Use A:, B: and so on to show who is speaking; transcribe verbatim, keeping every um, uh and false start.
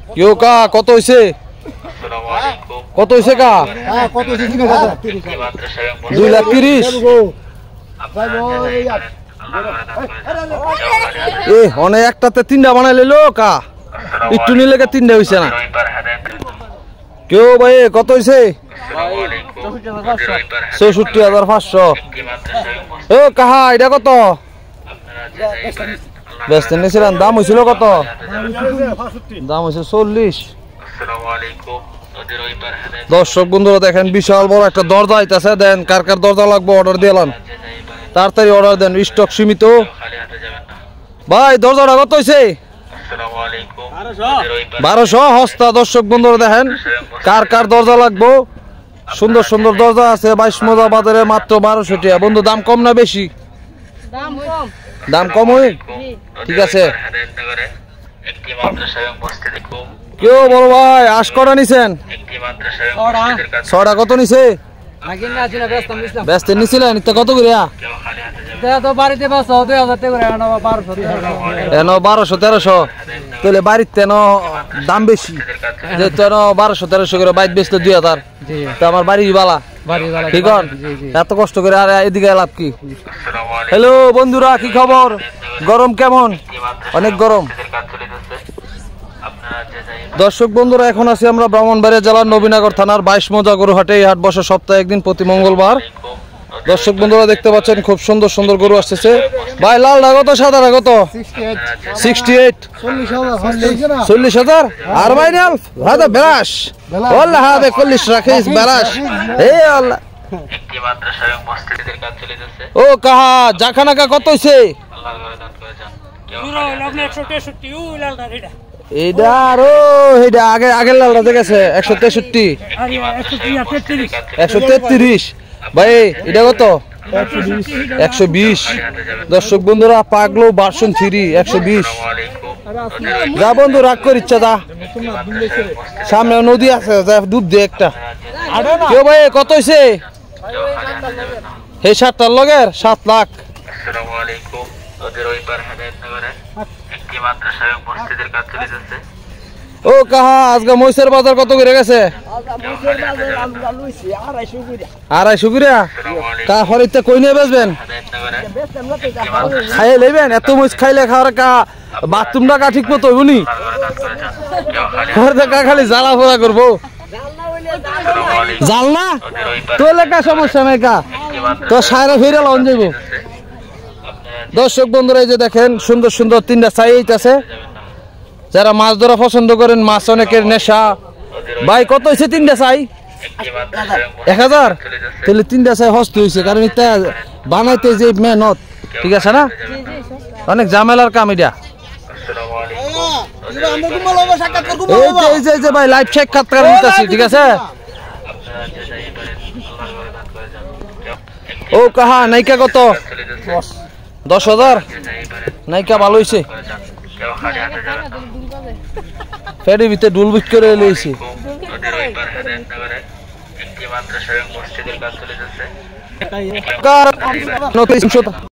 A: কেউ কা কত হইছে? কত হইছে কা? দুই লাখ তিরিশ। এ অনেক একটাতে তিনটা বানাই লইলো কা, একটু নিলে তিনটা হইছে না। কেউ ভাই কত হইছে? চৌষট্টি হাজার পাঁচশো। ও কাহা এটা কত? ব্যস্ত নিয়েছিলেন, দাম হয়েছিল কত? দাম হয়েছে চল্লিশ। দর্শক বন্ধুরা দেখেন বিশাল বড় একটা দরজা আইতাছে, দেন কার কার দরজা লাগবে অর্ডার দিলাম, তাড়াতাড়ি অর্ডার দেন, স্টক সীমিত। ভাই দরজাটা কত হয়েছে? বারোশো হস্তা। দর্শক বন্ধুরা দেখেন কার কার দরজা লাগবো, সুন্দর সুন্দর দরজা আছে বাইশ মজা বাজারে মাত্র বারোশো টাকা। বন্ধু দাম কম না বেশি? দাম কম হয়, ঠিক আছে। কেউ বড় ভাই আশ কটা নিছেন? ছটা। কত নিছে? ব্যস্ত নিছিলেন কত করে? বারোশো তেরোশো। তাহলে বাড়িতে দাম বেশি, যেহেতু বারোশো তেরোশো করে বাইক বেচতে দুই হাজার, তো আমার বাড়ি বালা ঠিক এত কষ্ট করে আর এদিকে লাভ কি? হ্যালো বন্ধুরা, কি খবর? গরম কেমন? অনেক গরম। দর্শক বন্ধুরা এখন আছি আমরা ব্রাহ্মণবাড়িয়া জেলার নবীনগর থানার বাইশ মৌজা গরু হাটে। এই হাট বসে সপ্তাহে একদিন প্রতি মঙ্গলবার। দর্শক বন্ধুরা দেখতে পাচ্ছেন খুব সুন্দর সুন্দর গরু আসতেছে। ভাই লালটা কত, সাদাটা কত? Sixty eight. চল্লিশ হাজার। আর ভাই নাল হাদা বেরাস ওল্লা হাদে চল্লিশ রাখিস বেরাস। এই আল্লাহ ও কাহা জাখানাকা কত হইছে? এইটা আরো এইটা আগে আগের লালটা দেখেছে একশো তেষট্টি একশো তেত্রিশ। ভাই এটা কত? একশো বিশ। দর্শক বন্ধুরা পাগলো ভার্সন থ্রি একশো বিশ। যা বন্ধু রাগ কর ইচ্ছা যা, সামনে নদী আছে যা ডুব দিয়ে একটা। কেউ ভাই কত হয়েছে? এই সাতটার লগের সাত লাখ। ও কাহা আজকে মহিষের বাজার কত করে গেছে? আড়াইশো করে। কা হরিতে কই নিয়ে বেচবেন? খাইয়ে লেবেন? এত মহিষ খাইলে খাওয়ার কা বাথরুমটা কা ঠিক মতো হইবনি, খালি জ্বালা ফোড়া করবো। জাল না তো লেখা সমস্যা নাই কা, তো সাইরা ফিরে লন যাইব। দর্শক বন্ধুরা এই যে দেখেন সুন্দর সুন্দর তিনটা সাইজ আছে, যারা মাছ ধরা পছন্দ করেন, মাছ অনেকের নেশা। ভাই কত হয়েছে তিনটা চাই? এক হাজার। তাহলে তিনটা চাই হস্ত হয়েছে, কারণ এটা বানাইতে যে মেহনত, ঠিক আছে না, অনেক ঝামেলার কাম এটা। এই যে ভাই লাইভ সাক্ষাৎকার নিতেছি, ঠিক আছে। ও কাহা নাইকা কত? দশ হাজার। নাইকা ভালো হয়েছে, ফেরির ভিতরে ডুল বুট করে লইছে।